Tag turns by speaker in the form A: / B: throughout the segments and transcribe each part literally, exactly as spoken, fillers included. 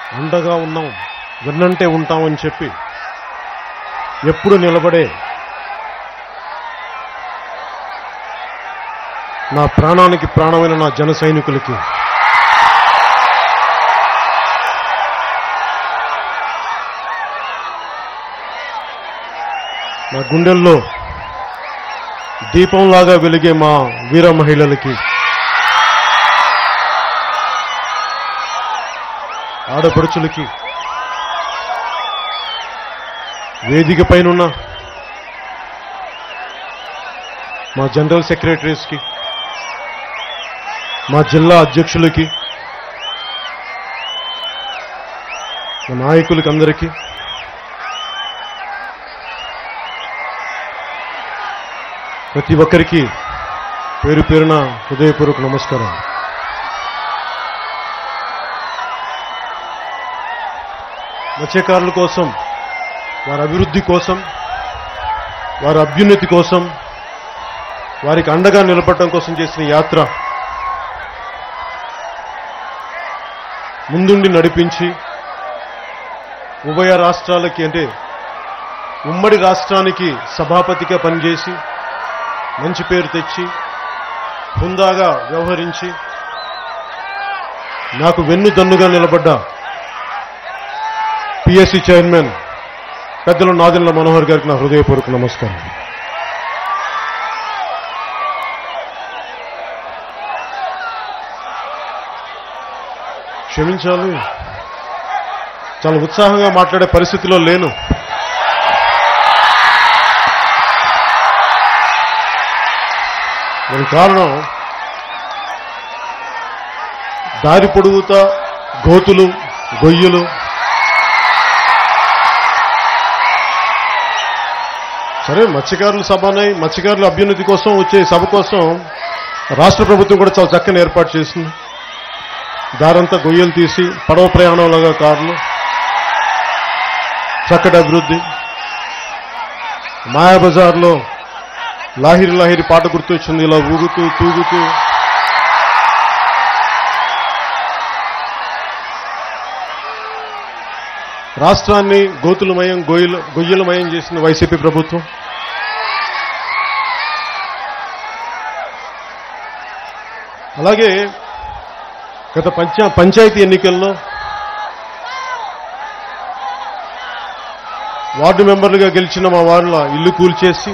A: అండగా ఉన్నాం, వెన్నంటే ఉంటామని చెప్పి ఎప్పుడు నిలబడే నా ప్రాణానికి ప్రాణమైన నా జన సైనికులకి, నా గుండెల్లో దీపంలాగా వెలిగే మా వీర మహిళలకి, ఆడపడుచులకి, వేదిక పైనున్న మా జనరల్ సెక్రటరీస్కి, మా జిల్లా అధ్యక్షులకి, మా నాయకులకి అందరికీ ప్రతి ఒక్కరికి పేరు పేరున హృదయపూర్వక నమస్కారం. మత్స్యకారుల కోసం, వారి అభివృద్ధి కోసం, వారి అభ్యున్నతి కోసం, వారికి అండగా నిలబడటం కోసం చేసిన యాత్ర ముందుండి నడిపించి ఉభయ రాష్ట్రాలకి అంటే ఉమ్మడి రాష్ట్రానికి సభాపతిగా పనిచేసి మంచి పేరు తెచ్చి హుందాగా వ్యవహరించి నాకు వెన్నుదన్నుగా నిలబడ్డ పిఎస్సి చైర్మన్ పెద్దలు నాదెండ్ల మనోహర్ గారికి నా హృదయపూర్వక నమస్కారం. క్షమించాలి, చాలా ఉత్సాహంగా మాట్లాడే పరిస్థితిలో లేను. దానికి కారణం దారి పొడుగుతా గోతులు, గొయ్యలు, సరే మత్స్యకారుల సభనే, మత్స్యకారుల అభ్యున్నతి కోసం వచ్చే సభ కోసం రాష్ట్ర ప్రభుత్వం కూడా చాలా చక్కని ఏర్పాటు చేసింది. దారంతా గొయ్యలు తీసి పడవ ప్రయాణంలాగా కార్లు, చక్కటి అభివృద్ధి. మాయాబజార్లో లాహిరి లాహిరి పాట గుర్తొచ్చింది, ఇలా ఊగుతూ తూగుతూ రాష్ట్రాన్ని గోతులమయం గొయ్యలు గొయ్యలమయం చేసిన వైసీపీ ప్రభుత్వం. అలాగే గత పంచా పంచాయతీ ఎన్నికల్లో వార్డు మెంబర్లుగా గెలిచిన మా వాళ్ళ ఇల్లు కూల్చేసి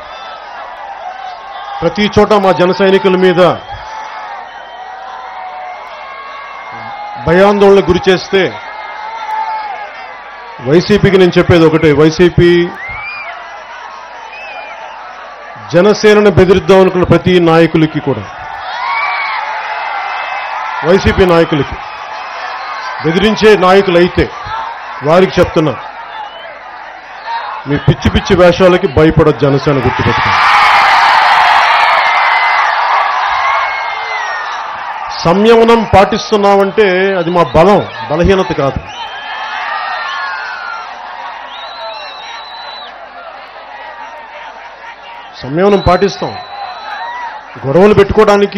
A: ప్రతి చోట మా జన సైనికుల మీద భయాందోళనకు గురి చేస్తే వైసీపీకి నేను చెప్పేది ఒకటే, వైసీపీ జనసేనను బెదిరిద్దాం అనుకున్న ప్రతి నాయకులకి కూడా, వైసీపీ నాయకులకి, బెదిరించే నాయకులైతే వారికి చెప్తున్నా, మీ పిచ్చి పిచ్చి వేషాలకి భయపడొద్దు, జనసేన గుర్తుపెట్టుకోండి. సంయమనం పాటిస్తున్నామంటే అది మా బలం, బలహీనత కాదు. సంయమనం పాటిస్తాం. గొడవలు పెట్టుకోవడానికి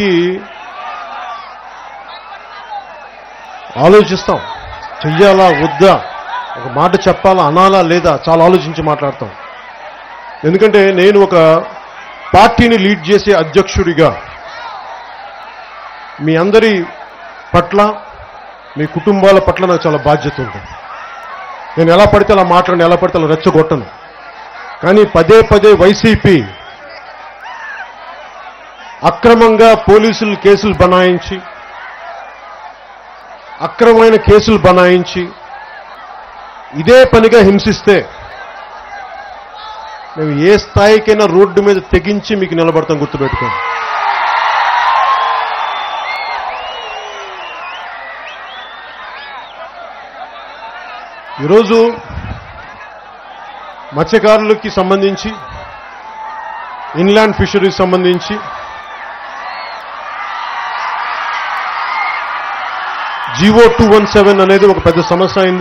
A: ఆలోచిస్తాం, చెయ్యాలా వద్దా, ఒక మాట చెప్పాలా అనాలా లేదా చాలా ఆలోచించి మాట్లాడతాం. ఎందుకంటే నేను ఒక పార్టీని లీడ్ చేసే అధ్యక్షుడిగా మీ అందరి పట్ల, మీ కుటుంబాల పట్ల నాకు చాలా బాధ్యత ఉంది. నేను ఎలా పడితే అలా మాట్లాడను, ఎలా పడితే అలా రెచ్చగొట్టను. కానీ పదే పదే వైసీపీ అక్రమంగా పోలీసులు కేసులు బనాయించి, అక్రమమైన కేసులు బనాయించి ఇదే పనిగా హింసిస్తే మేము ఏ స్థాయికైనా రోడ్డు మీద తెగించి మీకు నిలబడతాం, గుర్తుపెట్టుకోండి. ఈరోజు మత్స్యకారులకి సంబంధించి, ఇన్లాండ్ ఫిషరీస్ సంబంధించి జీవో టూ వన్ సెవెన్ అనేది ఒక పెద్ద సమస్య అయింది.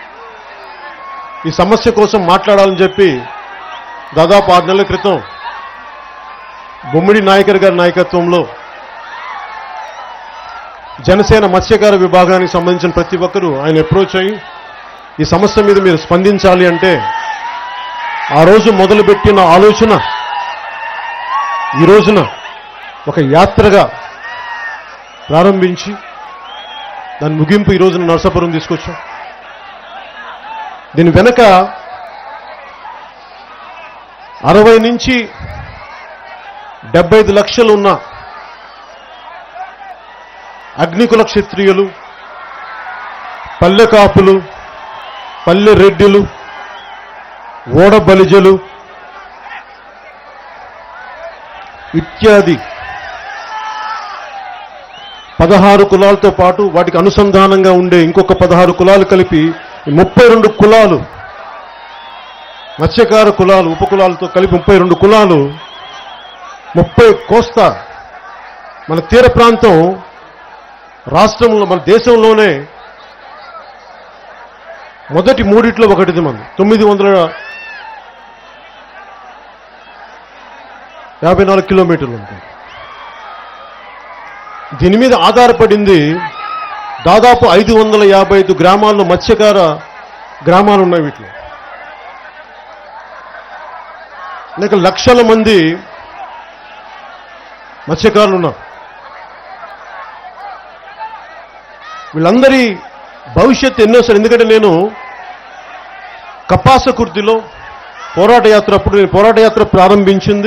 A: ఈ సమస్య కోసం మాట్లాడాలని చెప్పి దాదాపు ఆరు నెలల క్రితం బొమ్మిడి నాయకర్ గారి నాయకత్వంలో జనసేన మత్స్యకార విభాగానికి సంబంధించిన ప్రతి ఒక్కరూ ఆయన అప్రోచ్ అయ్యి ఈ సమస్య మీద మీరు స్పందించాలి అంటే ఆ రోజు మొదలుపెట్టిన ఆలోచన ఈ రోజున ఒక యాత్రగా ప్రారంభించి దాని ముగింపు ఈ రోజున నరసాపురం తీసుకొచ్చాం. దీని వెనక అరవై నుంచి డెబ్బై ఐదు లక్షలు ఉన్న అగ్నికుల క్షత్రియులు, పల్లె కాపులు, పల్లె రెడ్డిలు, ఓడ బలిజలు ఇత్యాది పదహారు కులాలతో పాటు వాటికి అనుసంధానంగా ఉండే ఇంకొక పదహారు కులాలు కలిపి ముప్పై రెండు కులాలు, మత్స్యకార కులాలు ఉపకులాలతో కలిపి ముప్పై రెండు కులాలు, ముప్పై కోస్తా మన తీర ప్రాంతం రాష్ట్రంలో మన దేశంలోనే మొదటి మూడిట్లో ఒకటిది మన తొమ్మిది వందల యాభై నాలుగు కిలోమీటర్లు ఉంటుంది. దీని మీద ఆధారపడింది దాదాపు ఐదు వందల యాభై ఐదు గ్రామాల్లో మత్స్యకార గ్రామాలు ఉన్నాయి. వీటిలో లేక లక్షల మంది మత్స్యకారులు ఉన్నారు. వీళ్ళందరి భవిష్యత్తు ఎన్నోసారి, ఎందుకంటే నేను కపాసకుర్తిలో పోరాట యాత్ర అప్పుడు నేను పోరాట యాత్ర ప్రారంభించింది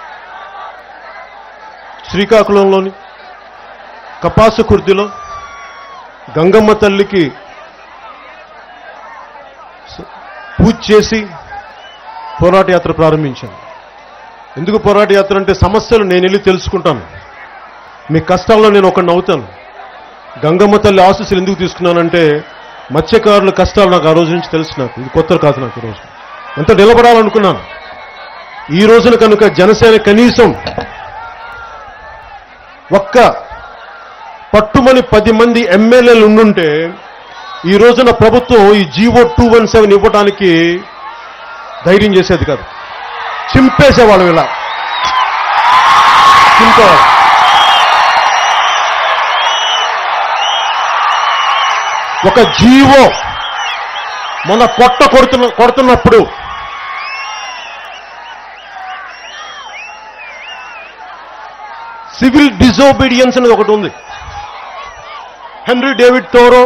A: శ్రీకాకుళంలోని కపాసకుర్తిలో గంగమ్మ తల్లికి పూజ చేసి పోరాట యాత్ర ప్రారంభించాను. ఎందుకు పోరాట యాత్ర అంటే సమస్యలు నేను వెళ్ళి తెలుసుకుంటాను, మీ కష్టాల్లో నేను ఒకడిని అవుతాను. గంగమ్మ తల్లి ఆశీస్సులు ఎందుకు తీసుకున్నానంటే మత్స్యకారుల కష్టాలు నాకు ఆ రోజు నుంచి తెలుసు. నాకు ఇది కొత్త కాదు. నాకు ఈరోజు ఎంత నిలబడాలనుకున్నాను. ఈ రోజున కనుక జనసేన కనీసం ఒక్క పట్టుమని పది మంది ఎమ్మెల్యేలు ఉండుంటే ఈ రోజున ప్రభుత్వం ఈ జీవో టూ వన్ సెవెన్ ఇవ్వడానికి ధైర్యం చేసేది కాదు. చింపేసేవాళ్ళం, ఇలా చింపేవాళ్ళు. ఒక జీవో మొన్న పొట్ట కొడుతున్న కొడుతున్నప్పుడు సివిల్ డిజోబీడియన్స్ అనేది ఒకటి ఉంది. హెన్రీ డేవిడ్ థోరో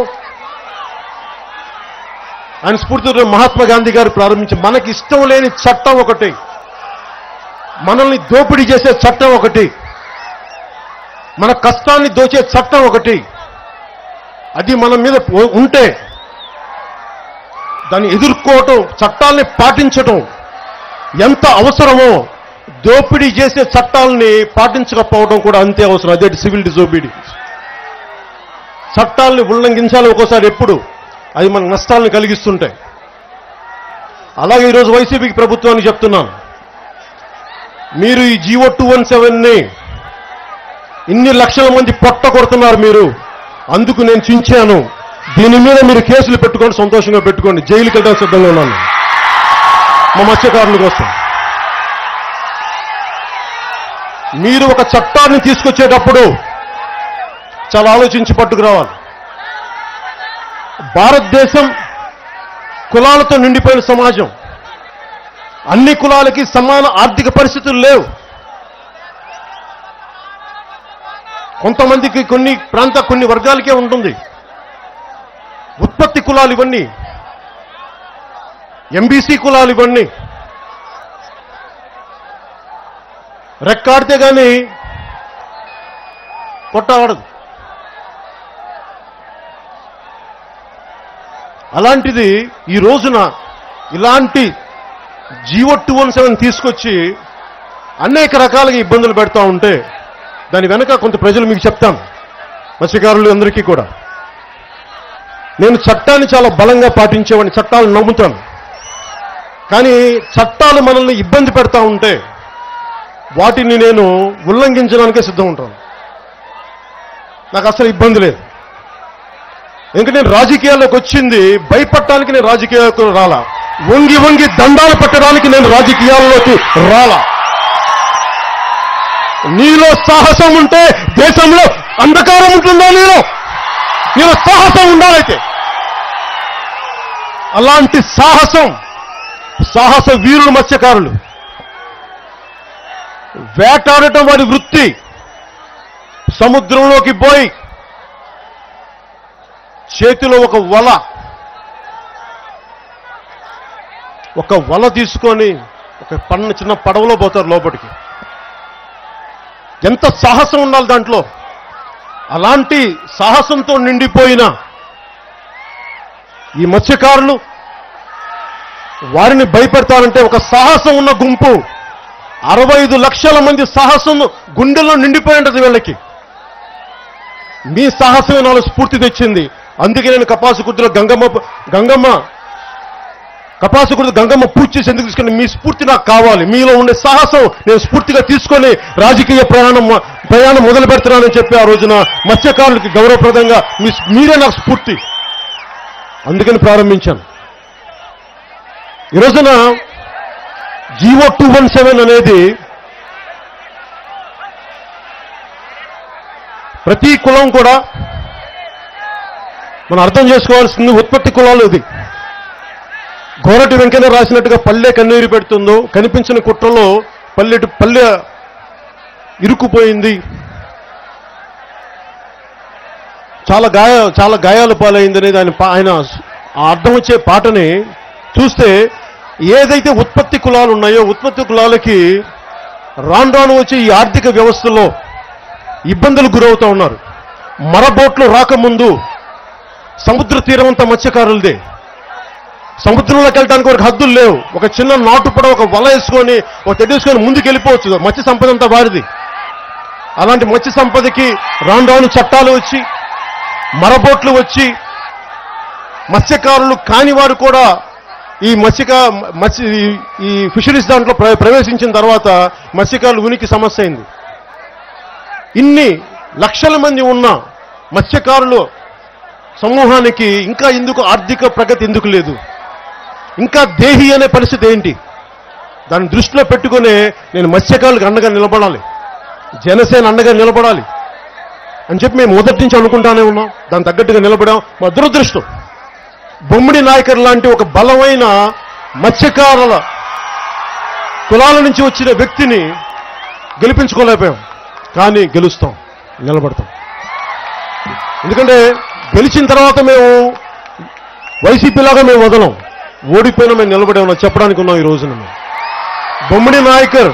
A: ఆయన స్ఫూర్తితో మహాత్మా గాంధీ గారు ప్రారంభించి మనకి ఇష్టం లేని చట్టం ఒకటి, మనల్ని దోపిడీ చేసే చట్టం ఒకటి, మన కష్టాన్ని దోచే చట్టం ఒకటి, అది మన మీద ఉంటే దాన్ని ఎదుర్కోవటం, చట్టాలని పాటించటం ఎంత అవసరమో దోపిడీ చేసే చట్టాలని పాటించకపోవడం కూడా అంతే అవసరం. అదే సివిల్ డిజోబీడియన్స్. చట్టాలని ఉల్లంఘించాలి ఒక్కోసారి, ఎప్పుడు అది మన నష్టాలను కలిగిస్తుంటాయి. అలాగే ఈరోజు వైసీపీకి ప్రభుత్వానికి చెప్తున్నాను, మీరు ఈ జీవో టూ వన్ సెవెన్ని ఇన్ని లక్షల మంది పొట్ట కొడుతున్నారు మీరు, అందుకు నేను చించాను. దీని మీద మీరు కేసులు పెట్టుకోండి, సంతోషంగా పెట్టుకోండి, జైలుకి వెళ్ళడానికి సిద్ధంగా ఉన్నాను మా మత్స్యకారుల కోసం. మీరు ఒక చట్టాన్ని తీసుకొచ్చేటప్పుడు చాలా ఆలోచించి పట్టుకురావాలి. భారతదేశం కులాలతో నిండిపోయిన సమాజం. అన్ని కులాలకి సమాన ఆర్థిక పరిస్థితులు లేవు. కొంతమందికి కొన్ని ప్రాంత కొన్ని వర్గాలకే ఉంటుంది. ఉత్పత్తి కులాలు ఇవన్నీ, ఎంబీసీ కులాలు ఇవన్నీ. రెక్కాడితే కానీ కొట్టబడదు. అలాంటిది ఈ రోజున ఇలాంటి జీవో టూ వన్ సెవెన్ తీసుకొచ్చి అనేక రకాలుగా ఇబ్బందులు పెడతా ఉంటే దాని వెనక కొంత ప్రజలు మీకు చెప్తాను, మత్స్యకారులు అందరికీ కూడా. నేను చట్టాన్ని చాలా బలంగా పాటించేవాడిని, చట్టాలను నమ్ముతాను. కానీ చట్టాలు మనల్ని ఇబ్బంది పెడతా ఉంటే వాటిని నేను ఉల్లంఘించడానికే సిద్ధం ఉంటాను. నాకు అసలు ఇబ్బంది లేదు. ఎందుకంటే నేను రాజకీయాల్లోకి వచ్చింది భయపడటానికి, నేను రాజకీయాలకు రాలా. వంగి వంగి దండాలు పెట్టడానికి నేను రాజకీయాల్లోకి రాలా. నీలో సాహసం ఉంటే దేశంలో అంధకారం ఉంటుందో నీలో నీలో సాహసం ఉండాలైతే. అలాంటి సాహసం సాహస వీరులు మత్స్యకారులు. వేటాడటం వారి వృత్తి. సముద్రంలోకి పోయి చేతిలో ఒక వల ఒక వల తీసుకొని ఒక పన్న చిన్న పడవలో పోతారు లోపలికి. ఎంత సాహసం ఉండాలి దాంట్లో. అలాంటి సాహసంతో నిండిపోయిన ఈ మత్స్యకారులు వారిని భయపెడతారంటే ఒక సాహసం ఉన్న గుంపు అరవై ఐదు లక్షల మంది సాహసం గుండెల్లో నిండిపోయి ఉంటుంది వీళ్ళకి. మీ సాహసమే నాలో స్ఫూర్తి తెచ్చింది. అందుకే నేను కపాసుకుర్తిలో గంగమ్మ గంగమ్మ కపాసుకుర్తి గంగమ్మ పూజ చేసి ఎందుకు తీసుకుని మీ స్ఫూర్తి నాకు కావాలి. మీలో ఉండే సాహసం నేను స్ఫూర్తిగా తీసుకొని రాజకీయ ప్రయాణం ప్రయాణం మొదలు పెడుతున్నానని చెప్పి ఆ రోజున మత్స్యకారులకి గౌరవప్రదంగా మీ మీరే నాకు స్ఫూర్తి, అందుకని ప్రారంభించాను. ఈ రోజున జీవో టూ వన్ సెవెన్ అనేది ప్రతి కులం కూడా మనం అర్థం చేసుకోవాల్సింది ఉత్పత్తి కులాలు. ఇది గోరటి వెంకన్న రాసినట్టుగా పల్లె కన్నీరు పెడుతుందో కనిపించిన కుట్రలో పల్లెటు పల్లె ఇరుక్కుపోయింది, చాలా గాయ చాలా గాయాలు పాలైంది అనేది ఆయన ఆయన అర్థం వచ్చే పాటని చూస్తే ఏదైతే ఉత్పత్తి కులాలు ఉన్నాయో ఉత్పత్తి కులాలకి రాను రాను వచ్చే ఈ ఆర్థిక వ్యవస్థలో ఇబ్బందులు గురవుతూ ఉన్నారు. మరబోట్లు రాకముందు సముద్ర తీరం అంతా మత్స్యకారులదే. సముద్రంలోకి వెళ్ళడానికి ఒక హద్దులు లేవు. ఒక చిన్న నాటు పడ ఒక వల వేసుకొని ఒక తెడ్డేసుకొని ముందుకు వెళ్ళిపోవచ్చు. మత్స్య సంపద అంతా వారిది. అలాంటి మత్స్య సంపదకి రాను రాను చట్టాలు వచ్చి మరబోట్లు వచ్చి మత్స్యకారులు కాని వారు కూడా ఈ మత్స్యక మత్స్య ఈ ఫిషరీస్ దాంట్లో ప్రవేశించిన తర్వాత మత్స్యకారులు ఉనికి సమస్య అయింది. ఇన్ని లక్షల మంది ఉన్న మత్స్యకారులు సమూహానికి ఇంకా ఎందుకు ఆర్థిక ప్రగతి ఎందుకు లేదు? ఇంకా దేహి అనే పరిస్థితి ఏంటి? దాన్ని దృష్టిలో పెట్టుకునే నేను మత్స్యకారులకు అండగా నిలబడాలి, జనసేన అండగా నిలబడాలి అని చెప్పి మేము మొదటి నుంచి అనుకుంటానే ఉన్నాం. దాని తగ్గట్టుగా నిలబడాం. మా దురదృష్టం బొమ్మిడి నాయకర్ లాంటి ఒక బలమైన మత్స్యకారుల కులాల నుంచి వచ్చిన వ్యక్తిని గెలిపించుకోలేకపోయాం. కానీ గెలుస్తాం, నిలబడతాం. ఎందుకంటే గెలిచిన తర్వాత మేము వైసీపీలాగా మేము వదలం. ఓడిపోయినా మేము నిలబడే ఉన్నాం చెప్పడానికి ఉన్నాం. ఈ రోజున మేము బొమ్మిడి నాయకర్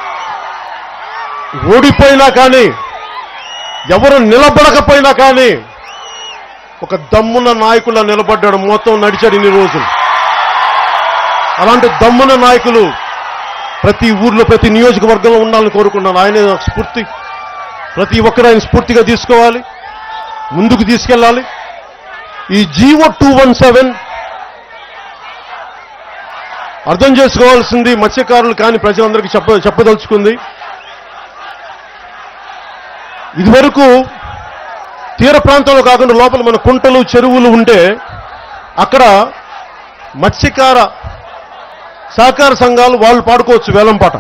A: ఓడిపోయినా కానీ ఎవరు నిలబడకపోయినా కానీ ఒక దమ్మున నాయకుల నిలబడ్డాడు. మొత్తం నడిచాడు ఇన్ని రోజులు. అలాంటి దమ్మున నాయకులు ప్రతి ఊర్లో ప్రతి నియోజకవర్గంలో ఉండాలని కోరుకున్నాను. ఆయనే స్ఫూర్తి. ప్రతి ఒక్కరు ఆయన స్ఫూర్తిగా తీసుకోవాలి, ముందుకు తీసుకెళ్ళాలి. ఈ జీవో టూ వన్ సెవెన్ అర్థం చేసుకోవాల్సింది మత్స్యకారులు కానీ ప్రజలందరికీ చెప్ప చెప్పదలుచుకుంది. ఇదివరకు తీర ప్రాంతంలో కాకుండా లోపల మన కుంటలు చెరువులు ఉంటే అక్కడ మత్స్యకార సహకార సంఘాలు వాళ్ళు పాడుకోవచ్చు వేలం పాట.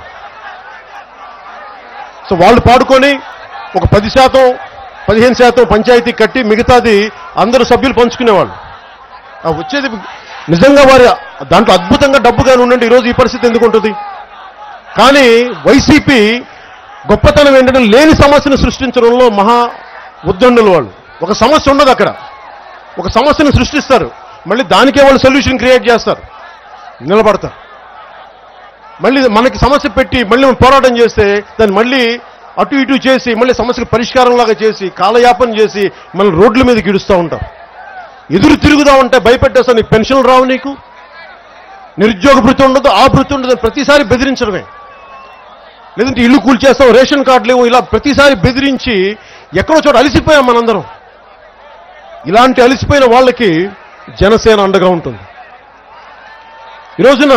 A: సో వాళ్ళు పాడుకొని ఒక పది శాతం పదిహేను శాతం పంచాయతీ కట్టి మిగతాది అందరూ సభ్యులు పంచుకునేవాళ్ళు. వచ్చేది నిజంగా వారి దాంట్లో అద్భుతంగా డబ్బుగానే ఉండండి. ఈరోజు ఈ పరిస్థితి ఎందుకు ఉంటుంది? కానీ వైసీపీ గొప్పతనం ఏంటంటే లేని సమస్యను సృష్టించడంలో మహా ఉద్దండులు వాళ్ళు. ఒక సమస్య ఉండదు అక్కడ, ఒక సమస్యను సృష్టిస్తారు, మళ్ళీ దానికే వాళ్ళు సొల్యూషన్ క్రియేట్ చేస్తారు, నిలబడతారు. మళ్ళీ మనకి సమస్య పెట్టి మళ్ళీ పోరాటం చేస్తే దాన్ని మళ్ళీ అటు ఇటు చేసి మళ్ళీ సమస్యకు పరిష్కారంలాగా చేసి కాలయాపన చేసి మన రోడ్ల మీద గిడుస్తూ ఉంటారు. ఎదురు తిరుగుదా ఉంటే భయపెట్టేస్తా, నీకు పెన్షన్లు రావు, నీకు నిరుద్యోగ భృతి ఉండదు, ఆ భృతి ఉండదు, ప్రతిసారి బెదిరించడమే. లేదంటే ఇల్లు కూల్చేస్తాం, రేషన్ కార్డు లేవు, ఇలా ప్రతిసారి బెదిరించి ఎక్కడో చోట అలిసిపోయాం మనందరం. ఇలాంటి అలిసిపోయిన వాళ్ళకి జనసేన అండగా ఉంటుంది. ఈ రోజున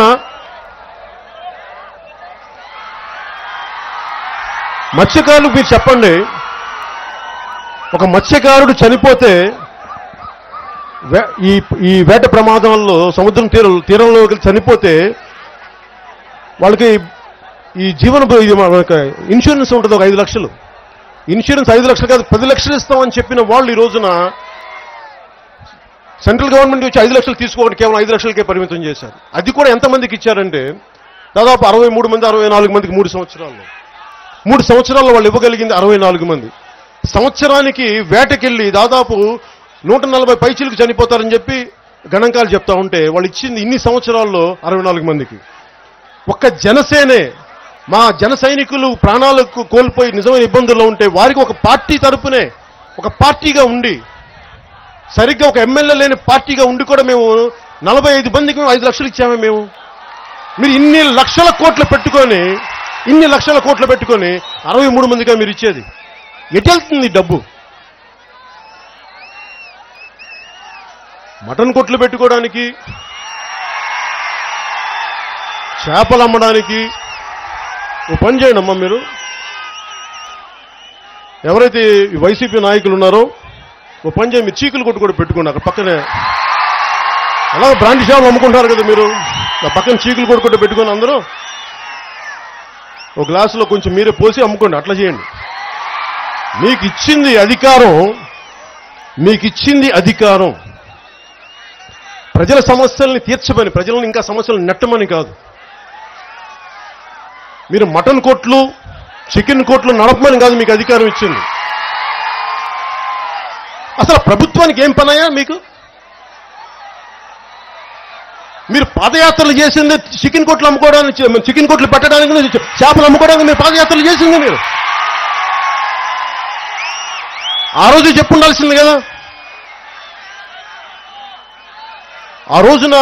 A: మత్స్యకారులు మీరు చెప్పండి, ఒక మత్స్యకారుడు చనిపోతే ఈ ఈ వేట ప్రమాదంలో సముద్రం తీరం తీరంలోకి చనిపోతే వాళ్ళకి ఈ జీవన ఇన్సూరెన్స్ ఉంటుంది ఒక ఐదు లక్షలు. ఇన్సూరెన్స్ ఐదు లక్షలు కాదు పది లక్షలు ఇస్తామని చెప్పిన వాళ్ళు ఈ రోజున సెంట్రల్ గవర్నమెంట్ వచ్చి ఐదు లక్షలు తీసుకోవడం కేవలం ఐదు లక్షలకే పరిమితం చేశారు. అది కూడా ఎంతమందికి ఇచ్చారంటే దాదాపు అరవై మూడు మంది అరవై నాలుగు మందికి మూడు సంవత్సరాల్లో మూడు సంవత్సరాల్లో వాళ్ళు ఇవ్వగలిగింది అరవై నాలుగు మంది. సంవత్సరానికి వేటకెళ్ళి దాదాపు నూట నలభై పైచీలకు చనిపోతారని చెప్పి గణాంకాలు చెప్తా ఉంటే వాళ్ళు ఇచ్చింది ఇన్ని సంవత్సరాల్లో అరవై నాలుగు మందికి. ఒక్క జనసేనే మా జన సైనికులు ప్రాణాలకు కోల్పోయి నిజమైన ఇబ్బందుల్లో ఉంటే వారికి ఒక పార్టీ తరపునే ఒక పార్టీగా ఉండి సరిగ్గా ఒక ఎమ్మెల్యే లేని పార్టీగా ఉండి కూడా మేము నలభై ఐదు మందికి మేము ఐదు లక్షలు ఇచ్చామే. మేము మీరు ఇన్ని లక్షల కోట్లు పెట్టుకొని ఇన్ని లక్షల కోట్లు పెట్టుకొని అరవై మూడు మందిగా మీరు ఇచ్చేది ఎటు వెళ్తుంది డబ్బు? మటన్ కొట్లు పెట్టుకోవడానికి, చేపలు అమ్మడానికి. ఓ పని చేయండి అమ్మా, మీరు ఎవరైతే వైసీపీ నాయకులు ఉన్నారో ఓ పని చేయండి, మీరు చీకులు కొట్టు కూడా పెట్టుకోండి అక్కడ పక్కనే. అలా బ్రాండ్ షాపులు అమ్ముకుంటారు కదా మీరు, ఆ పక్కన చీకులు కొట్టు కూడా పెట్టుకొని అందరూ ఒక గ్లాసులో కొంచెం మీరే పోసి అమ్ముకోండి. అట్లా చేయండి. మీకు ఇచ్చింది అధికారం, మీకు ఇచ్చింది అధికారం ప్రజల సమస్యల్ని తీర్చమని, ప్రజలను ఇంకా సమస్యలను నెట్టమని కాదు. మీరు మటన్ కోట్లు చికెన్ కోట్లు నడపమని కాదు మీకు అధికారం ఇచ్చింది. అసలు ప్రభుత్వానికి ఏం పనయ్యా మీకు? మీరు పాదయాత్రలు చేసింది చికెన్ కోట్లు అమ్ముకోవడానికి, చికెన్ కోట్లు పెట్టడానికి, చేపలు అమ్ముకోవడానికి మీరు పాదయాత్రలు చేసింది. మీరు ఆ రోజు చెప్పుండాల్సింది కదా. ఆ రోజున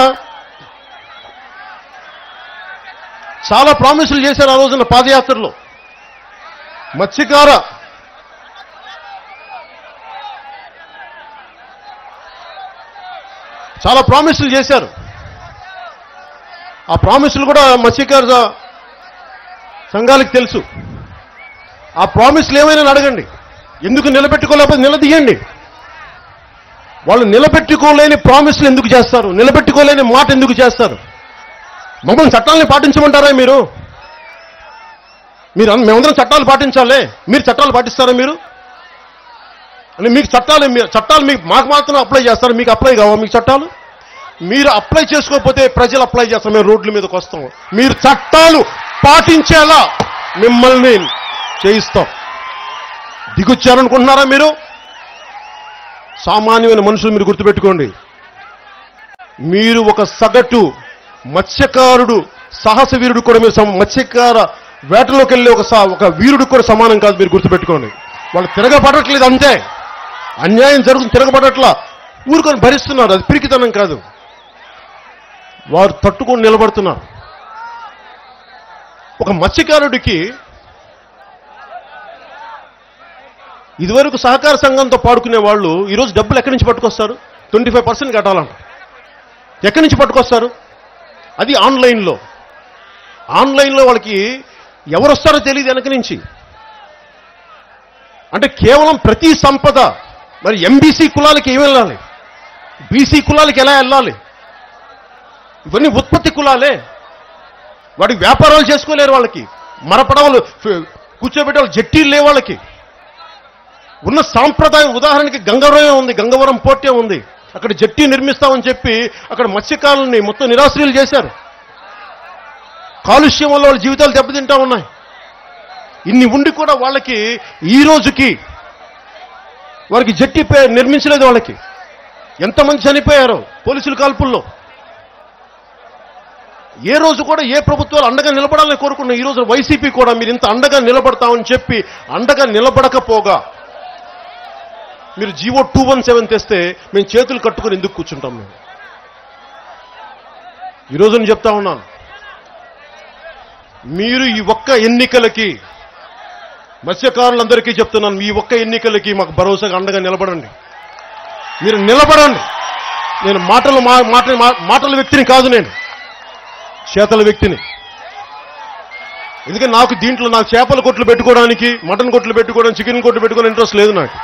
A: చాలా ప్రామిసులు చేశారు. ఆ రోజున పాదయాత్రలో మత్స్యకార చాలా ప్రామిసులు చేశారు. ఆ ప్రామిసులు కూడా మత్స్యకార సంఘాలకు తెలుసు. ఆ ప్రామిసులు ఏమైనా అడగండి, ఎందుకు నిలబెట్టుకోలేకపోతే నిలదీయండి. వాళ్ళు నిలబెట్టుకోలేని ప్రామిసులు ఎందుకు చేస్తారు? నిలబెట్టుకోలేని మాట ఎందుకు చేస్తారు? మమ్మల్ని చట్టాలని పాటించమంటారా మీరు? మీరు మేమందరం చట్టాలు పాటించాలే, మీరు చట్టాలు పాటిస్తారా మీరు? అని మీకు చట్టాలు చట్టాలు మీకు మాకు మాత్రం అప్లై చేస్తారు, మీకు అప్లై కావా మీకు చట్టాలు? మీరు అప్లై చేసుకోకపోతే ప్రజలు అప్లై చేస్తారు, మేము రోడ్ల మీదకి వస్తాం. మీరు చట్టాలు పాటించేలా మిమ్మల్ని చేయిస్తాం. దిగొచ్చారనుకుంటున్నారా మీరు? సామాన్యమైన మనుషులు మీరు గుర్తుపెట్టుకోండి. మీరు ఒక సగటు మత్స్యకారుడు, సాహస వీరుడు కూడా మీరు మత్స్యకార వేటలోకి వెళ్ళే ఒక ఒక వీరుడు కూడా సమానం కాదు, మీరు గుర్తుపెట్టుకోండి. వాళ్ళు తిరగబడట్లేదు అంతే, అన్యాయం జరుగుతుంది, తిరగబడట్లా ఊరుకొని భరిస్తున్నారు. అది పిరికితనం కాదు, వారు తట్టుకొని నిలబడుతున్నారు. ఒక మత్స్యకారుడికి ఇదివరకు సహకార సంఘంతో పాడుకునే వాళ్ళు ఈరోజు డబ్బులు ఎక్కడి నుంచి పట్టుకొస్తారు? ట్వంటీ ఫైవ్ పర్సెంట్ కట్టాలంట. ఎక్కడి నుంచి పట్టుకొస్తారు? అది ఆన్లైన్లో. ఆన్లైన్లో వాళ్ళకి ఎవరు వస్తారో తెలియదు వెనక నుంచి. అంటే కేవలం ప్రతి సంపద మరి ఎంబీసీ కులాలకి ఏమి వెళ్ళాలి, బీసీ కులాలకి ఎలా వెళ్ళాలి? ఇవన్నీ ఉత్పత్తి కులాలే. వాడికి వ్యాపారాలు చేసుకోలేరు. వాళ్ళకి మరపడవలు కూర్చోబెట్టే వాళ్ళు జట్టీలు లేవు. వాళ్ళకి ఉన్న సాంప్రదాయం ఉదాహరణకి గంగవరం ఉంది, గంగవరం పోర్టే ఉంది. అక్కడ జట్టి నిర్మిస్తామని చెప్పి అక్కడ మత్స్యకారుల్ని మొత్తం నిరాశ్రయులు చేశారు. కాలుష్యం వల్ల వాళ్ళ జీవితాలు దెబ్బతింటా ఉన్నాయి. ఇన్ని ఉండి కూడా వాళ్ళకి ఈ రోజుకి వారికి జట్టి నిర్మించలేదు. వాళ్ళకి ఎంతమంది చనిపోయారో పోలీసుల కాల్పుల్లో. ఏ రోజు కూడా ఏ ప్రభుత్వాలు అండగా నిలబడాలని కోరుకున్న ఈ రోజు వైసీపీ కూడా మీరు ఇంత అండగా నిలబడతామని చెప్పి అండగా నిలబడకపోగా మీరు జీవో టూ వన్ సెవెన్ తెస్తే మేము చేతులు కట్టుకుని ఎందుకు కూర్చుంటాం? మేము ఈరోజు నేను చెప్తా ఉన్నాను, మీరు ఈ ఒక్క ఎన్నికలకి మత్స్యకారులందరికీ చెప్తున్నాను, ఈ ఒక్క ఎన్నికలకి మాకు భరోసాగా అండగా నిలబడండి. మీరు నిలబడండి. నేను మాటలు మాటల మాటల వ్యక్తిని కాదు, నేను చేతల వ్యక్తిని. ఎందుకంటే నాకు దీంట్లో నాకు చేపల కొట్లు పెట్టుకోవడానికి, మటన్ కొట్లు పెట్టుకోవడానికి, చికెన్ కొట్లు పెట్టుకోవడానికి ఇంట్రెస్ట్ లేదు నాకు.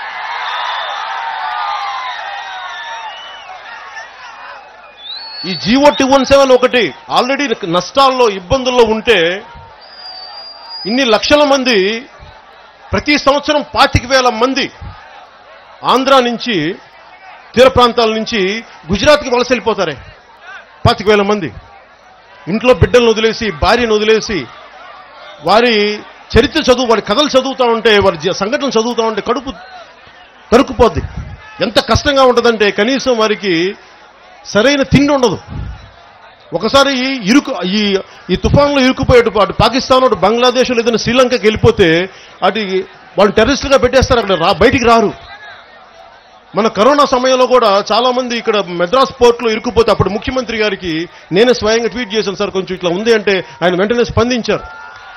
A: ఈ జీవో టూ వన్ సెవెన్ ఒకటి ఆల్రెడీ నష్టాల్లో ఇబ్బందుల్లో ఉంటే ఇన్ని లక్షల మంది ప్రతి సంవత్సరం పాతిక వేల మంది ఆంధ్ర నుంచి తీర ప్రాంతాల నుంచి గుజరాత్కి వలస వెళ్ళిపోతారే. పాతిక వేల మంది ఇంట్లో బిడ్డలను వదిలేసి, భార్యను వదిలేసి, వారి చరిత్ర చదువు, వారి కథలు చదువుతూ ఉంటే, వారి సంఘటనలు చదువుతూ ఉంటే కడుపు తరుక్కుపోద్ది. ఎంత కష్టంగా ఉంటుందంటే కనీసం వారికి సరైన తిండి ఉండదు. ఒకసారి ఇరుకు ఈ ఈ తుఫాన్లో ఇరుక్కుపోయేటు అటు పాకిస్తాన్, అటు బంగ్లాదేశ్, లేదంటే శ్రీలంకకి వెళ్ళిపోతే అటు వాళ్ళు టెర్రరిస్టులుగా పెట్టేస్తారు, అక్కడ రా బయటికి రారు. మన కరోనా సమయంలో కూడా చాలా మంది ఇక్కడ మెడ్రాస్ పోర్ట్లో ఇరుక్కుపోతే అప్పుడు ముఖ్యమంత్రి గారికి నేనే స్వయంగా ట్వీట్ చేశాను, సార్ కొంచెం ఇట్లా ఉంది అంటే ఆయన వెంటనే స్పందించారు.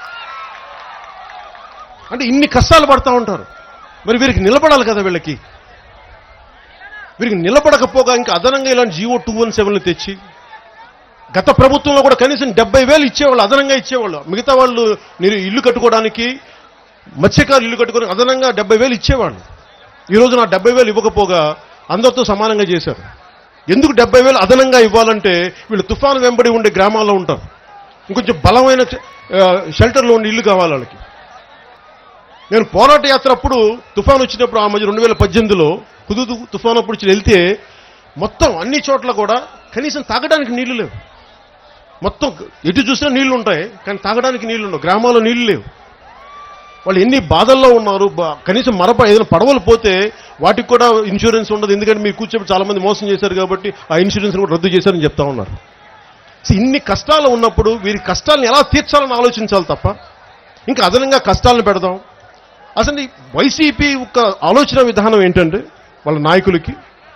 A: అంటే ఇన్ని కష్టాలు పడతా ఉంటారు. మరి వీరికి నిలబడాలి కదా, వీళ్ళకి వీరికి నిలబడకపోగా ఇంకా అదనంగా ఇలాంటి జీవో టూ వన్ సెవెన్లు తెచ్చి, గత ప్రభుత్వంలో కూడా కనీసం డెబ్బై వేలు ఇచ్చేవాళ్ళు, అదనంగా ఇచ్చేవాళ్ళు. మిగతా వాళ్ళు మీరు ఇల్లు కట్టుకోవడానికి, మత్స్యకారులు ఇల్లు కట్టుకోవడానికి అదనంగా డెబ్బై వేలు ఇచ్చేవాళ్ళు. ఈరోజు నా డెబ్బై వేలు ఇవ్వకపోగా అందరితో సమానంగా చేశారు. ఎందుకు డెబ్బై వేలు అదనంగా ఇవ్వాలంటే వీళ్ళు తుఫాను వెంబడి ఉండే గ్రామాల్లో ఉంటారు, ఇంకొంచెం బలమైన షెల్టర్లో ఉండే ఇల్లు కావాలి వాళ్ళకి. నేను పోరాట యాత్ర అప్పుడు తుఫాను వచ్చినప్పుడు ఆ మధ్య రెండు వేల పద్దెనిమిదిలో హుదూద్ తుఫాను అప్పుడు వెళ్తే మొత్తం అన్ని చోట్ల కూడా కనీసం తాగడానికి నీళ్లు లేవు. మొత్తం ఎటు చూసినా నీళ్లు ఉంటాయి, కానీ తాగడానికి నీళ్లు ఉండవు. గ్రామాల్లో నీళ్లు లేవు. వాళ్ళు ఎన్ని బాధల్లో ఉన్నారు. కనీసం మరప ఏదైనా పడవలు పోతే వాటికి కూడా ఇన్సూరెన్స్ ఉండదు, ఎందుకంటే మీరు కూర్చోబెట్టి చాలా మంది మోసం చేశారు కాబట్టి ఆ ఇన్సూరెన్స్ కూడా రద్దు చేశారని చెప్తా ఉన్నారు. ఇన్ని కష్టాలు ఉన్నప్పుడు వీరి కష్టాలను ఎలా తీర్చాలని ఆలోచించాలి తప్ప ఇంకా అదనంగా కష్టాలను పెడదాం. అసలు వైసీపీ ఒక ఆలోచన విధానం ఏంటంటే వాళ్ళ నాయకులకి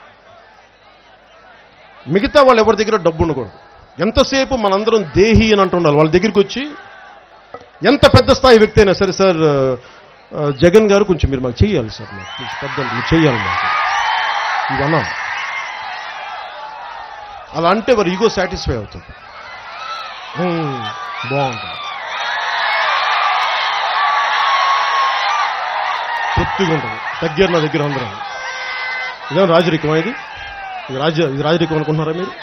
A: మిగతా వాళ్ళు ఎవరి దగ్గర డబ్బు ఉండకూడదు. ఎంతసేపు మనందరం దేహి అని అంటుండాలి. వాళ్ళ దగ్గరికి వచ్చి ఎంత పెద్ద స్థాయి వ్యక్తి అయినా సరే, సార్ జగన్ గారు కొంచెం మీరు మాకు చేయాలి సార్, మాకు పెద్ద మీరు చేయాలి మాకు ఇవన్నా, అలా అంటే వారి ఈగో సాటిస్ఫై అవుతుంది, బాగుంటుంది, తృప్తిగా ఉంటుంది. తగ్గారు నా దగ్గర అందరం. ఇదేమో రాజరికమా? ఇది ఇది రాజ ఇది రాజరికం అనుకుంటున్నారా మీరు?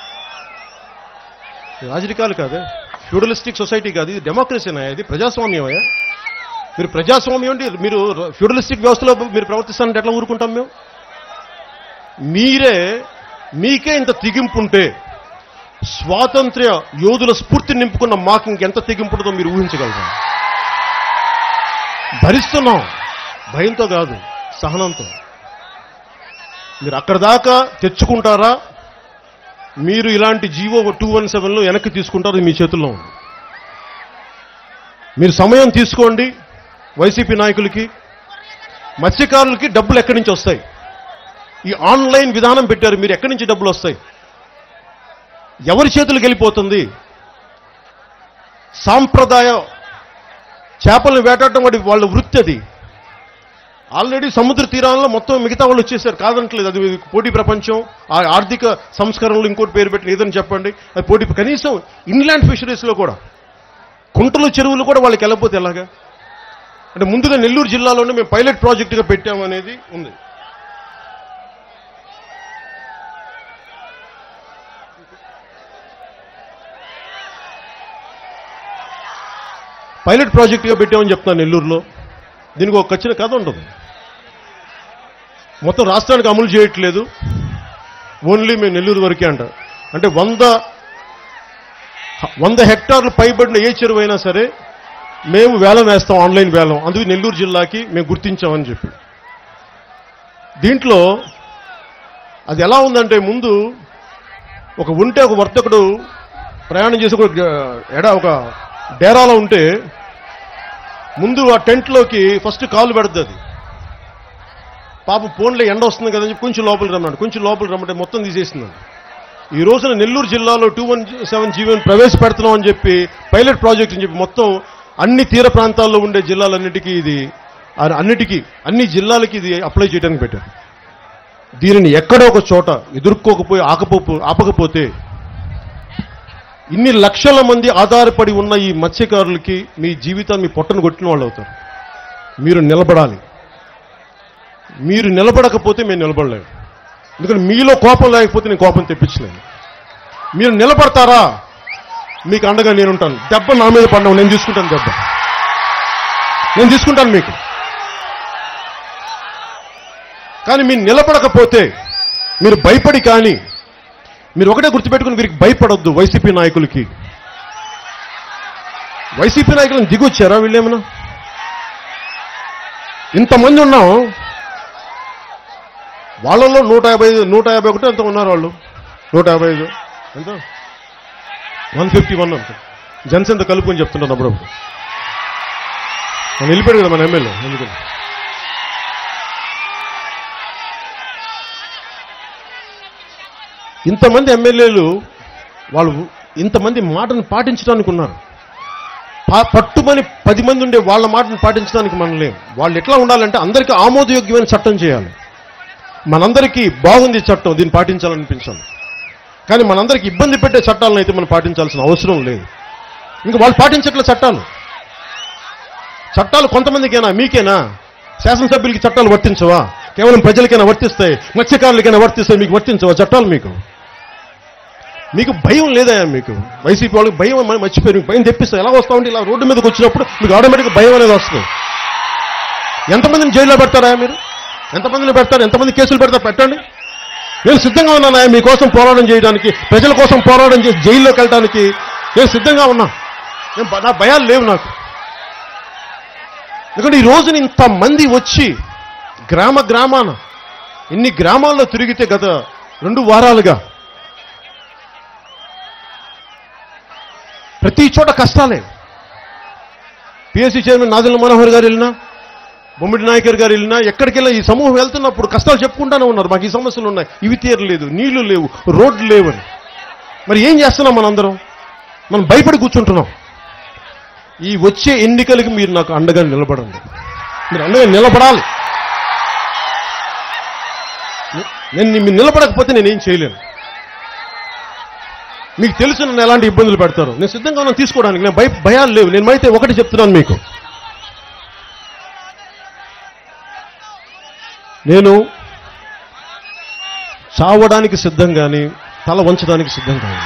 A: రాజరికాలు కాదే, ఫ్యూడలిస్టిక్ సొసైటీ కాదు, ఇది డెమోక్రసీనా? ఇది ప్రజాస్వామ్యమయ్యా. మీరు ప్రజాస్వామ్యం అంటే మీరు ఫ్యూడలిస్టిక్ వ్యవస్థలో మీరు ప్రవర్తిస్తానంటే ఎట్లా ఊరుకుంటాం మేము? మీరే మీకే ఇంత తెగింపు ఉంటే స్వాతంత్ర్య యోధుల స్ఫూర్తిని నింపుకున్న మాకు ఇంకెంత తెగింపు ఉంటుందో మీరు ఊహించగలరా? భరిస్తున్నాం, భయంతో కాదు, సహనంతో. మీరు అక్కడ దాకా తెచ్చుకుంటారా, మీరు ఇలాంటి జీవో టూ వన్ సెవెన్లో వెనక్కి తీసుకుంటారు, మీ చేతుల్లో ఉంది. మీరు సమయం తీసుకోండి. వైసీపీ నాయకులకి, మత్స్యకారులకి డబ్బులు ఎక్కడి నుంచి వస్తాయి? ఈ ఆన్లైన్ విధానం పెట్టారు, మీరు ఎక్కడి నుంచి డబ్బులు వస్తాయి? ఎవరి చేతులకు వెళ్ళిపోతుంది? సాంప్రదాయ చేపలను వేటాడటం వాడి వాళ్ళ వృత్తి అది. ఆల్రెడీ సముద్ర తీరాల్లో మొత్తం మిగతా వాళ్ళు వచ్చేసారు, కాదనట్లేదు. అది పోటీ ప్రపంచం, ఆ ఆర్థిక సంస్కరణలు ఇంకోటి పేరు పెట్టి ఏదని చెప్పండి, అది పోటీ. కనీసం ఇన్లాండ్ ఫిషరీస్లో కూడా కుంటలు చెరువులు కూడా వాళ్ళకి వెళ్ళకపోతే ఎలాగా? అంటే ముందుగా నెల్లూరు జిల్లాలోనే మేము పైలట్ ప్రాజెక్టుగా పెట్టామనేది ఉంది. పైలట్ ప్రాజెక్టుగా పెట్టామని చెప్తున్నాను నెల్లూరులో. దీనికి ఒక ఖచ్చిత కథ ఉంటుంది. మొత్తం రాష్ట్రానికి అమలు చేయట్లేదు, ఓన్లీ మేము నెల్లూరు వరకే అంట. అంటే వంద వంద హెక్టార్లు పైబడిన ఏ చెరువు అయినా సరే మేము వేలం వేస్తాం, ఆన్లైన్ వేలం. అందుకు నెల్లూరు జిల్లాకి మేము గుర్తించామని చెప్పి. దీంట్లో అది ఎలా ఉందంటే, ముందు ఒక ఉంటే ఒక వర్తకుడు ప్రయాణం చేసి ఒక ఎడ ఒక డేరాలో ఉంటే ముందు ఆ టెంట్లోకి ఫస్ట్ కాలు పెడుతుంది. పాపం ఫోన్లో ఎండ వస్తుంది కదని చెప్పి కొంచెం లోపలికి రమ్మన్నాడు. కొంచెం లోపలికి రమ్మంటే మొత్తం తీసేసిందండి. ఈ రోజున నెల్లూరు జిల్లాలో టూ వన్ సెవెన్ జీవోని ప్రవేశపెడుతున్నాం అని చెప్పి, పైలట్ ప్రాజెక్ట్ అని చెప్పి మొత్తం అన్ని తీర ప్రాంతాల్లో ఉండే జిల్లాలన్నిటికీ ఇది అన్నిటికీ అన్ని జిల్లాలకి ఇది అప్లై చేయడానికి పెట్టారు. దీనిని ఎక్కడో ఒక చోట ఎదుర్కోకపోయి ఆకపో ఆపకపోతే ఇన్ని లక్షల మంది ఆధారపడి ఉన్న ఈ మత్స్యకారులకి మీ జీవితాన్ని మీ పొట్టను కొట్టిన వాళ్ళు అవుతారు. మీరు నిలబడాలి. మీరు నిలబడకపోతే మేము నిలబడలేము. ఎందుకంటే మీలో కోపం లేకపోతే నేను కోపం తెప్పించలేను. మీరు నిలబడతారా? మీకు అండగా నేనుంటాను. దెబ్బ నా మీద పడ్డావు, నేను తీసుకుంటాను. దెబ్బ నేను తీసుకుంటాను. మీకు కానీ మీరు నిలబడకపోతే, మీరు భయపడి, కానీ మీరు ఒకటే గుర్తుపెట్టుకుని, వీరికి భయపడొద్దు. వైసీపీ నాయకులకి, వైసీపీ నాయకులను దిగొచ్చారా వీళ్ళేమన్నా? ఇంతమంది ఉన్నాం, వాళ్ళలో నూట యాభై ఐదు నూట యాభై ఒకటి ఎంత ఉన్నారు వాళ్ళు, నూట యాభై ఐదు ఎంత వన్ ఫిఫ్టీ వన్ అంత జనసేన కలుపుకొని చెప్తుంటాను. అప్పుడప్పుడు మనం వెళ్ళిపోయాడు కదా మన ఎమ్మెల్యే. ఎందుకని ఇంతమంది ఎమ్మెల్యేలు వాళ్ళు ఇంతమంది మాటను పాటించడానికి ఉన్నారు. పట్టుమని పది మంది ఉండే వాళ్ళ మాటను పాటించడానికి మనం లేం. వాళ్ళు ఎట్లా ఉండాలంటే అందరికీ ఆమోదయోగ్యమైన చట్టం చేయాలి. మనందరికీ బాగుంది చట్టం, దీన్ని పాటించాలనిపించాలి. కానీ మనందరికీ ఇబ్బంది పెట్టే చట్టాలను అయితే మనం పాటించాల్సిన అవసరం లేదు. ఇంకా వాళ్ళు పాటించట్లే చట్టాలు. చట్టాలు కొంతమందికైనా, మీకేనా? శాసనసభ్యులకి చట్టాలు వర్తించవా? కేవలం ప్రజలకైనా వర్తిస్తాయి, మత్స్యకారులకైనా వర్తిస్తాయి, మీకు వర్తించవా చట్టాలు? మీకు మీకు భయం లేదా? మీకు వైసీపీ వాళ్ళకి భయం మర్చిపోయి భయం తెప్పిస్తారు. ఎలా వస్తా ఉంటే ఇలా రోడ్డు మీదకి వచ్చినప్పుడు మీకు ఆటోమేటిక్గా భయం అనేది వస్తుంది. ఎంతమందిని జైల్లో పెడతారా మీరు? ఎంతమందిని పెడతారు? ఎంతమంది కేసులు పెడతారు? పెట్టండి. నేను సిద్ధంగా ఉన్నానా మీకోసం పోరాటం చేయడానికి, ప్రజల కోసం పోరాటం చేసి జైల్లోకి వెళ్ళడానికి నేను సిద్ధంగా ఉన్నా. నా భయాలు లేవు నాకు. ఎందుకంటే ఈ రోజున ఇంతమంది వచ్చి గ్రామ గ్రామాన ఇన్ని గ్రామాల్లో తిరిగితే గత రెండు వారాలుగా ప్రతి చోట కష్టాలే. పిఎస్సీ చైర్మన్ నాదెండ్ల మనోహర్ గారు వెళ్ళినా, బొమ్మిడి నాయకర్ గారు వెళ్ళినా, ఎక్కడికి వెళ్ళినా ఈ సమూహం వెళ్తున్నప్పుడు కష్టాలు చెప్పుకుంటానే ఉన్నారు. మాకు ఈ సమస్యలు ఉన్నాయి, ఇవి తీరలేదు, నీళ్లు లేవు, రోడ్లు లేవని. మరి ఏం చేస్తున్నాం మనందరం? మనం భయపడి కూర్చుంటున్నాం. ఈ వచ్చే ఎన్నికలకి మీరు నాకు అండగా నిలబడండి. మీరు అండగా నిలబడాలి. నేను మీరు నిలబడకపోతే నేనేం చేయలేను. మీకు తెలుసు నన్ను ఎలాంటి ఇబ్బందులు పెడతారు. నేను సిద్ధంగా ఉన్నాను తీసుకోవడానికి. నేను భయ భయాలు లేవు. నేను అయితే ఒకటి చెప్తున్నాను మీకు, నేను చావడానికి సిద్ధం కానీ తల వంచడానికి సిద్ధం కాదు.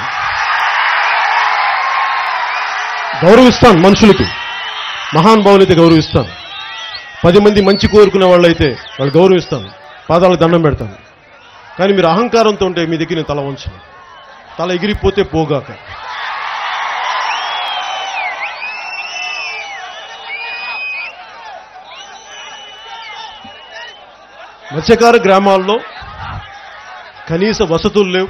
A: గౌరవిస్తాను మనుషులకి, మహానుభావులైతే గౌరవిస్తాను. పది మంది మంచి కోరుకునే వాళ్ళైతే వాళ్ళు గౌరవిస్తాను, పాదాలకు దండం పెడతాను. కానీ మీరు అహంకారంతో ఉంటే మీ దగ్గర నేను తల వంచను. తల ఎగిరిపోతే పోగాక. మత్స్యకార గ్రామాల్లో కనీస వసతులు లేవు.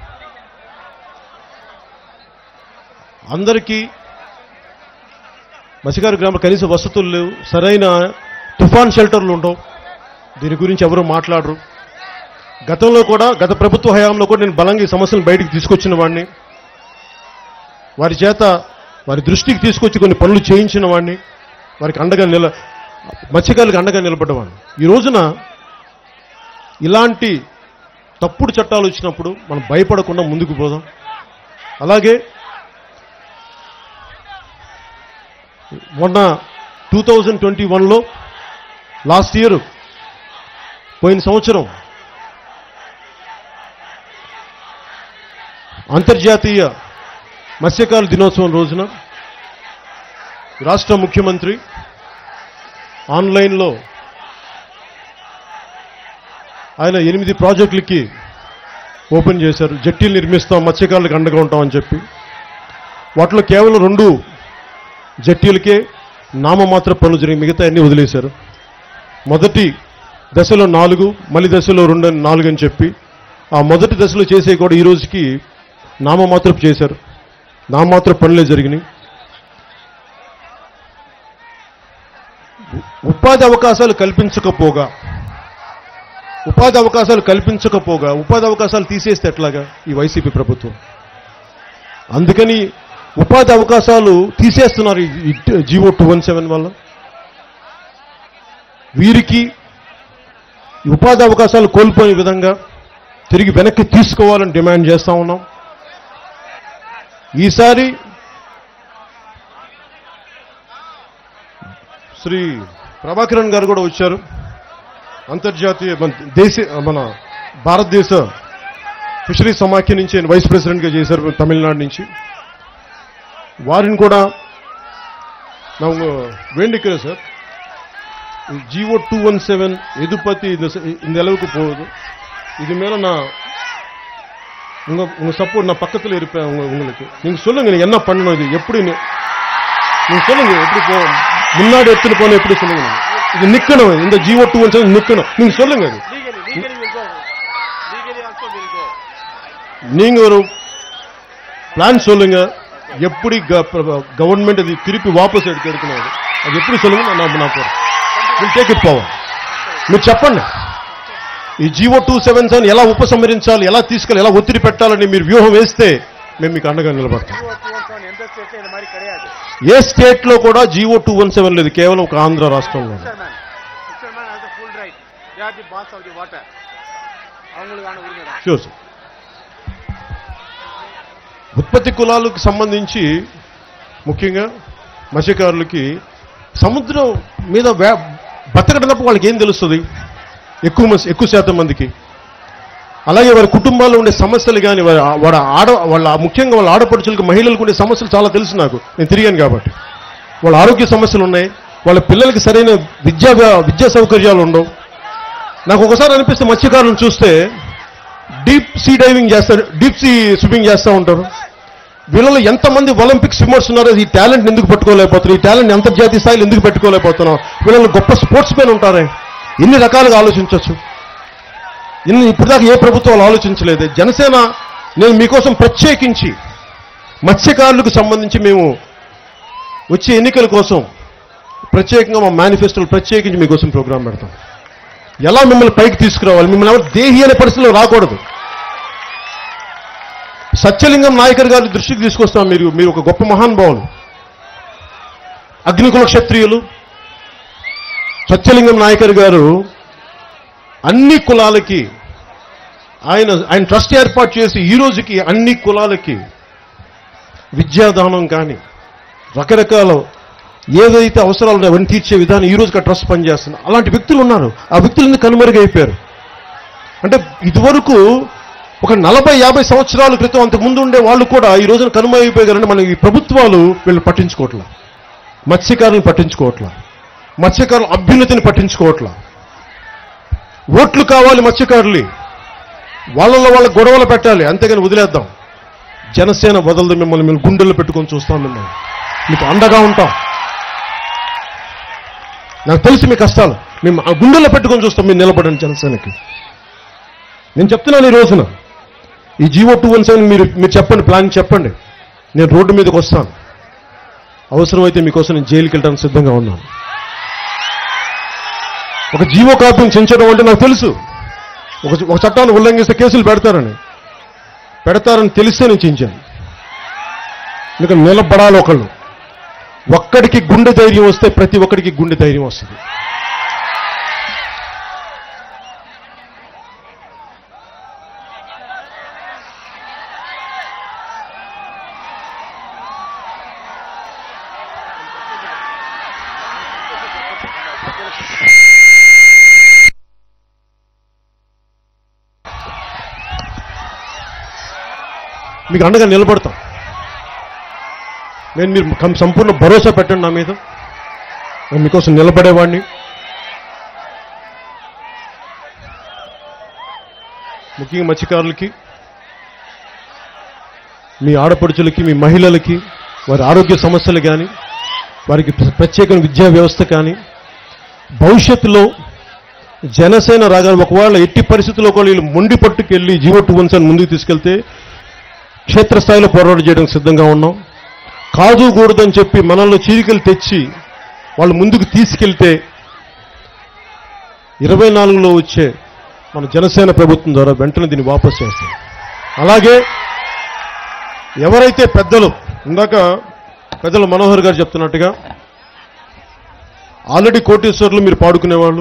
A: అందరికీ మత్స్యకార గ్రామంలో కనీస వసతులు లేవు. సరైన తుఫాన్ షెల్టర్లు ఉండవు. దీని గురించి ఎవరు మాట్లాడరు. గతంలో కూడా, గత ప్రభుత్వ హయాంలో కూడా నేను బలంగా ఈ సమస్యను బయటికి తీసుకొచ్చిన వాడిని. వారి చేత వారి దృష్టికి తీసుకొచ్చి కొన్ని పనులు చేయించిన వాడిని. వారికి అండగా నిల మత్స్యకారులకు అండగా నిలబడ్డవాడిని. ఈ రోజున ఇలాంటి తప్పుడు చట్టాలు వచ్చినప్పుడు మనం భయపడకుండా ముందుకు పోదాం. అలాగే మొన్న టూ థౌజండ్ ట్వంటీ వన్లో లాస్ట్ ఇయర్ పోయిన సంవత్సరం అంతర్జాతీయ మత్స్యకారుల దినోత్సవం రోజున రాష్ట్ర ముఖ్యమంత్రి ఆన్లైన్లో ఆయన ఎనిమిది ప్రాజెక్టులకి ఓపెన్ చేశారు. జట్టీలు నిర్మిస్తాం, మత్స్యకారులకు అండగా ఉంటామని చెప్పి. వాటిలో కేవలం రెండు జట్టీలకే నామమాత్ర పనులు జరిగి మిగతా అన్ని వదిలేశారు. మొదటి దశలో నాలుగు, మళ్ళీ దశలో రెండు నాలుగు అని చెప్పి ఆ మొదటి దశలో చేసే కూడా ఈ రోజుకి నామమాత్రపు చేశారు. నామమాత్ర పనులే జరిగినాయి. ఉపాధి అవకాశాలు కల్పించకపోగా ఉపాధి అవకాశాలు కల్పించకపోగా ఉపాధి అవకాశాలు తీసేస్తే ఎట్లాగా ఈ వైసీపీ ప్రభుత్వం? అందుకని ఉపాధి అవకాశాలు తీసేస్తున్నారు ఈ జీవో టూ వన్ సెవెన్ వల్ల. వీరికి ఉపాధి అవకాశాలు కోల్పోయే విధంగా తిరిగి వెనక్కి తీసుకోవాలని డిమాండ్ చేస్తా ఉన్నాం. ఈసారి శ్రీ ప్రభాకరన్ గారు కూడా వచ్చారు. అంతర్జాతీయ మన దేశ మన భారతదేశ ఫిషరీ సమాఖ్య నుంచి ఆయన వైస్ ప్రెసిడెంట్గా చేశారు తమిళనాడు నుంచి. వారిని కూడా ನಾವು வேண்டிக்கிறோம் sir. GO two one seven எது பத்தி இந்த அளவுக்கு போகுது, இது மேல நான் உங்க உங்க சப்போர்ட் நான் பக்கத்தில் இருப்பேன். உங்க உங்களுக்கு நீங்க சொல்லுங்க, நீங்க என்ன பண்ணணும், இது எப்படி நீங்க சொல்லுங்க, எப்படி போ முன்னாடி எடுத்துட்டு போன எப்படி சொல்லுங்க. இது நிக்கணும், இந்த ஜிஓ டூ ஒன் செவன் நிக்கணும், நீங்க சொல்லுங்க. நீங்க ஒரு பிளான் சொல்லுங்க, எப்படி கவர்மெண்ட் அது திருப்பி వాపస్ எடுக்க எடுக்கணும், அது எப்படி சொல்லுங்க. நான் நான் போறேன், విల్ టేక్ ఇట్ ఫార్వర్డ్. మీరు చెప్పండి ఈ జీవో టూ సెవెన్ సెవెన్ ఎలా ఉపసంహరించాలి, ఎలా తీసుకెళ్ళి, ఎలా ఒత్తిడి పెట్టాలని మీరు వ్యూహం వేస్తే మేము మీకు అండగా నిలబడతాం. ఏ స్టేట్ లో కూడా జీవో టూ వన్ సెవెన్ లేదు, కేవలం ఒక ఆంధ్ర రాష్ట్రంలో. Sure sir. ఉత్పత్తి కులాలకు సంబంధించి ముఖ్యంగా మత్స్యకారులకి సముద్రం మీద బతకడం తప్ప వాళ్ళకి ఏం తెలుస్తుంది, ఎక్కువ ఎక్కువ శాతం మందికి. అలాగే వారి కుటుంబాల్లో ఉండే సమస్యలు కానీ వాళ్ళ ఆడ వాళ్ళ ముఖ్యంగా వాళ్ళ ఆడపడుచులకు మహిళలకు ఉండే సమస్యలు చాలా తెలుసు నాకు, నేను తిరిగాను కాబట్టి. వాళ్ళ ఆరోగ్య సమస్యలు ఉన్నాయి, వాళ్ళ పిల్లలకి సరైన విద్యా విద్యా సౌకర్యాలు ఉండవు. నాకు ఒకసారి అనిపిస్తే మత్స్యకారులను చూస్తే డీప్ సీ డైవింగ్ చేస్తారు, డీప్ సీ స్విమ్మింగ్ చేస్తూ ఉంటారు. వీళ్ళలో ఎంతమంది ఒలింపిక్ స్విమ్మర్స్ ఉన్నారో ఈ టాలెంట్ ఎందుకు పట్టుకోలేకపోతున్నారు, ఈ టాలెంట్ అంతర్జాతీయ స్థాయిలో ఎందుకు పెట్టుకోలేకపోతున్నాం. వీళ్ళలో గొప్ప స్పోర్ట్స్ మెన్ ఉంటారే, ఎన్ని రకాలుగా ఆలోచించవచ్చు. ఇన్ని ఇప్పటిదాకా ఏ ప్రభుత్వాలు ఆలోచించలేదు. జనసేన నేను మీకోసం ప్రత్యేకించి మత్స్యకారులకు సంబంధించి మేము వచ్చే ఎన్నికల కోసం ప్రత్యేకంగా మా మేనిఫెస్టోలు ప్రత్యేకించి మీకోసం ప్రోగ్రాం పెడతాం. ఎలా మిమ్మల్ని పైకి తీసుకురావాలి, మిమ్మల్ని ఎవరు దేహి అనే పరిస్థితిలో రాకూడదు. సత్యలింగం నాయకర్ గారి దృష్టికి తీసుకొస్తాం. మీరు మీరు ఒక గొప్ప మహానుభావులు, అగ్నికుల క్షత్రియులు. సత్యలింగం నాయకర్ గారు అన్ని కులాలకి ఆయన ఆయన ట్రస్ట్ ఏర్పాటు చేసి ఈ రోజుకి అన్ని కులాలకి విద్యాదానం కానీ రకరకాల ఏదైతే అవసరాలు ఉన్నాయో అవన్నీ తీర్చే విధానం ఈ రోజుకి ఆ ట్రస్ట్ పనిచేస్తుంది. అలాంటి వ్యక్తులు ఉన్నారు. ఆ వ్యక్తులన్నీ కనుమరుగైపోయారు. అంటే ఇదివరకు ఒక నలభై యాభై సంవత్సరాల క్రితం అంతకుముందు ఉండే వాళ్ళు కూడా ఈ రోజున కనుమరుగైపోయారంటే మన ఈ ప్రభుత్వాలు వీళ్ళు పట్టించుకోవట్లా, మత్స్యకారులను పట్టించుకోవట్లా, మత్స్యకారుల అభ్యున్నతిని పట్టించుకోవట్లా. ఓట్లు కావాలి మత్స్యకారులు, వాళ్ళలో వాళ్ళ గొడవలు పెట్టాలి, అంతేగాని వదిలేద్దాం. జనసేన వదలదు మిమ్మల్ని, మేము గుండెల్లో పెట్టుకొని చూస్తాం, మిమ్మల్ని మీకు అండగా ఉంటాం. నాకు తెలిసి మీ కష్టాలు మేము ఆ గుండెల్లో పెట్టుకొని చూస్తాం. మీరు నిలబడండి జనసేనకి. నేను చెప్తున్నాను ఈ రోజున ఈ జీవో టూ వన్ సెవెన్ మీరు మీరు చెప్పండి, ప్లాన్ చెప్పండి, నేను రోడ్డు మీదకి వస్తాను. అవసరమైతే మీకోసం నేను జైలుకి వెళ్ళడానికి సిద్ధంగా ఉన్నాను. ఒక జీవో కాపీని చించడం అంటే నాకు తెలుసు, ఒక ఒక చట్టాన్ని ఉల్లంఘిస్తే కేసులు పెడతారని పెడతారని తెలిస్తే నేను చించాను. ఎందుకంటే నిలబడాలి ఒకళ్ళు. ఒక్కడికి గుండె ధైర్యం వస్తే ప్రతి ఒక్కడికి గుండె ధైర్యం వస్తుంది. మీకు అండగా నిలబడతాం. నేను మీరు సంపూర్ణ భరోసా పెట్టండి నా మీద, నేను మీకోసం నిలబడేవాడిని. ముఖ్యంగా మత్స్యకారులకి, మీ ఆడపడుచులకి, మీ మహిళలకి వారి ఆరోగ్య సమస్యలు కానీ, వారికి ప్రత్యేక విద్యా వ్యవస్థ కానీ, భవిష్యత్తులో జనసేన రాగాలి. ఒకవేళ ఎట్టి పరిస్థితుల్లో కూడా వీళ్ళు మొండి పట్టుకెళ్ళి జీవో టూ వన్ సెవెన్ ముందుకు తీసుకెళ్తే క్షేత్రస్థాయిలో పోరాటం చేయడానికి సిద్ధంగా ఉన్నాం. కాదు కూడదని చెప్పి మనల్లో చీరికలు తెచ్చి వాళ్ళు ముందుకు తీసుకెళ్తే ఇరవై నాలుగులో వచ్చే మన జనసేన ప్రభుత్వం ద్వారా వెంటనే దీన్ని వాపస్ చేస్తాం. అలాగే ఎవరైతే పెద్దలు, ఇందాక పెద్దలు మనోహర్ గారు చెప్తున్నట్టుగా ఆల్రెడీ కోటేశ్వర్లు మీరు పాడుకునేవాళ్ళు,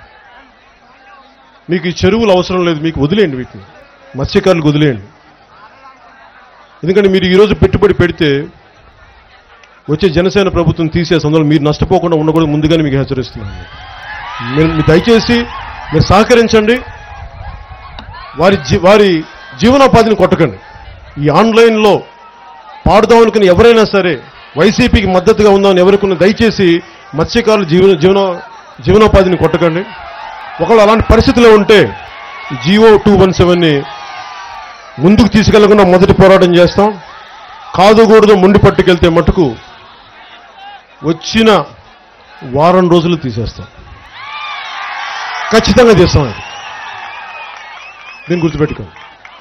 A: మీకు ఈ చెరువులు అవసరం లేదు, మీకు వదిలేయండి, వీటిని మత్స్యకారులకు వదిలేయండి. ఎందుకంటే మీరు ఈరోజు పెట్టుబడి పెడితే వచ్చే జనసేన ప్రభుత్వం తీసే సందర్భంలో మీరు నష్టపోకుండా ఉండకూడదు, ముందుగానే మీకు హెచ్చరిస్తున్నాను. మీరు దయచేసి మీరు సహకరించండి, వారి వారి జీవనోపాధిని కొట్టకండి. ఈ ఆన్లైన్లో పాడుదాం అనుకుని ఎవరైనా సరే వైసీపీకి మద్దతుగా ఉందామని ఎవరికన్నా దయచేసి మత్స్యకారులు జీవన జీవన జీవనోపాధిని కొట్టకండి. ఒకవేళ అలాంటి పరిస్థితిలో ఉంటే జియో టూ వన్ సెవెన్ని ముందుకు తీసుకెళ్లకుండా మొదటి పోరాటం చేస్తాం. కాదుగూడదు మొండి పట్టుకెళ్తే మటుకు వచ్చిన వారం రోజులు తీసేస్తాం. ఖచ్చితంగా చేస్తాం. అది దీన్ని గుర్తుపెట్టుకోండి.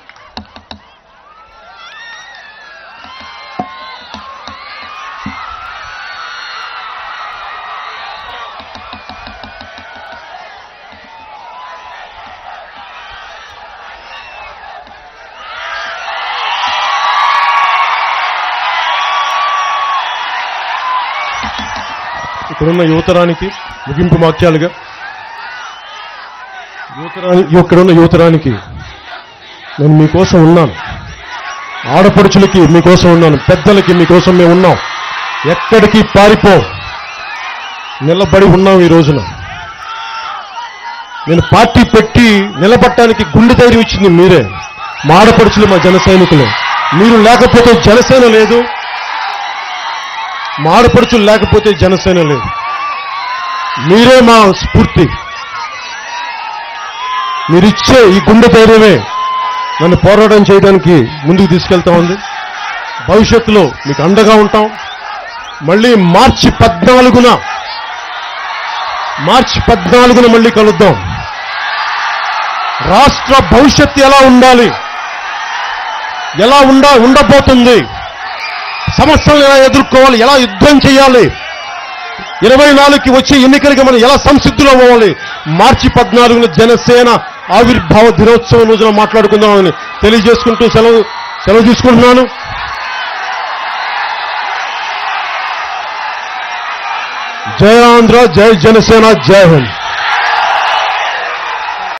A: ఇక్కడున్న యువతరానికి ముగింపు వాక్యాలుగా యువతరాని ఇక్కడున్న యువతరానికి నేను మీకోసం ఉన్నాను. ఆడపడుచులకి మీకోసం ఉన్నాను. పెద్దలకి మీకోసం మేము ఉన్నాం. ఎక్కడికి పారిపో, నిలబడి ఉన్నాం. ఈ రోజున నేను పార్టీ పెట్టి నిలబడటానికి గుండె ధైర్యం ఇచ్చింది మీరే, మా ఆడపడుచులు, మా జన సైనికులే. మీరు లేకపోతే జనసేన లేదు, మా ఆడపడుచులు లేకపోతే జనసేన లేదు. మీరే మా స్ఫూర్తి. మీరిచ్చే ఈ గుండె ధైర్యమే నన్ను పోరాటం చేయడానికి ముందుకు తీసుకెళ్తా ఉంది. భవిష్యత్తులో మీకు అండగా ఉంటాం. మళ్ళీ మార్చి పద్నాలుగున మార్చి పద్నాలుగున మళ్ళీ కలుద్దాం. రాష్ట్ర భవిష్యత్తు ఎలా ఉండాలి, ఎలా ఉండా ఉండబోతుంది, సమస్యలను ఎలా ఎదుర్కోవాలి, ఎలా యుద్ధం చేయాలి, ఇరవై నాలుగుకి వచ్చే ఎన్నికలకి మనం ఎలా సంసిద్ధులు అవ్వాలి, మార్చి పద్నాలుగున జనసేన ఆవిర్భావ దినోత్సవం రోజున మాట్లాడుకుందామని తెలియజేసుకుంటూ సెలవు సెలవు తీసుకుంటున్నాను. జై ఆంధ్ర, జై జనసేన, జై హింద్.